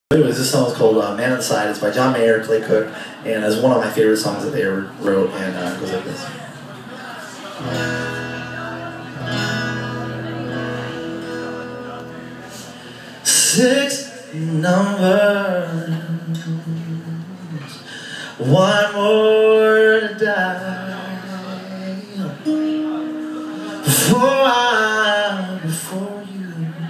Anyways, this song is called Man Inside. It's by John Mayer, Clay Cook, and it's one of my favorite songs that they ever wrote, and it goes like this. 6 numbers, one more to die before I'm before you.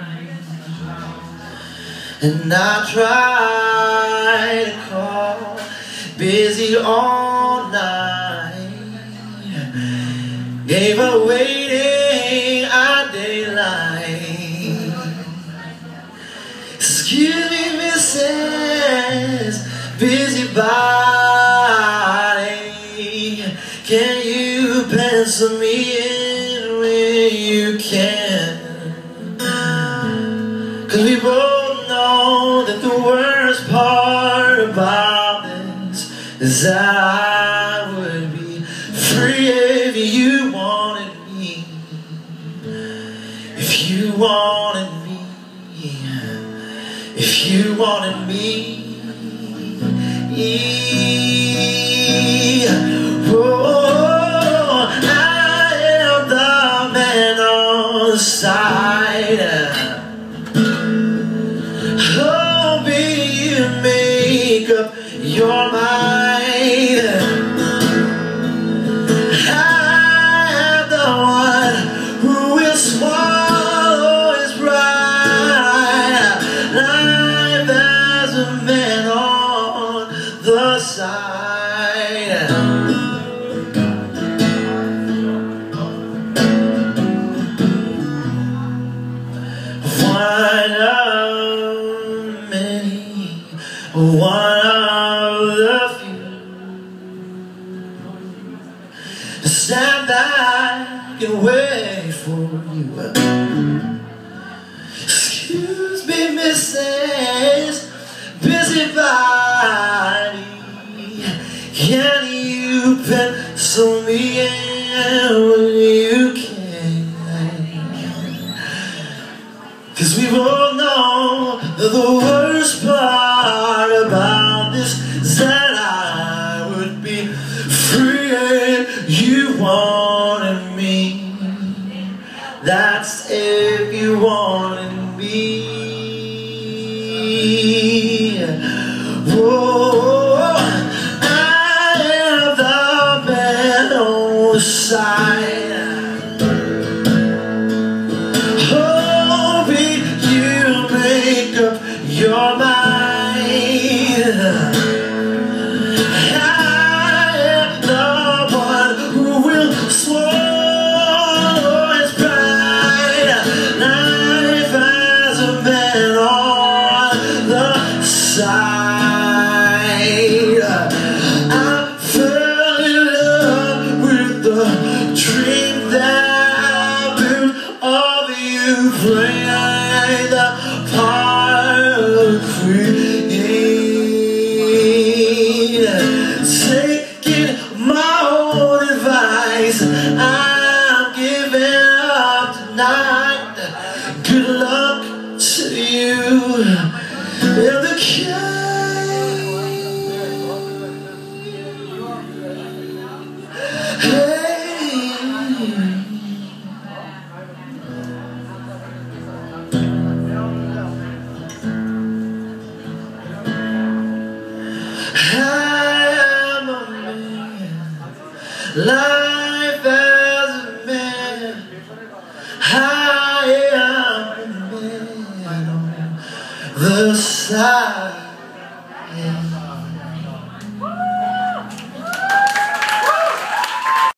And I tried to call, busy all night, gave her waiting our daylight. Excuse me, Mrs. Busybody, can you pencil me in when you can? 'Cause we both know that the worst part about this is that I would be free if you wanted me. If you wanted me. If you wanted me. Oh, I am the man on the side. Make up your mind. I am the one who will swallow his pride. Life as a man on the side. One of the few to stand back and wait for you. Excuse me, Mrs. Busybody, can you pencil me in when you can? 'Cause we both know that the worst part about this is that I would be free if you wanted me. That's if you wanted me. Whoa, I am the man on the side. Hoping you make up your mind. I am the one who will swallow his pride. Life as a man on the side. I fell in love with the dream that I built of you, playing the part of taking my own advice. I'm giving up tonight. Good luck to you and the life as a man. I am a man on the side.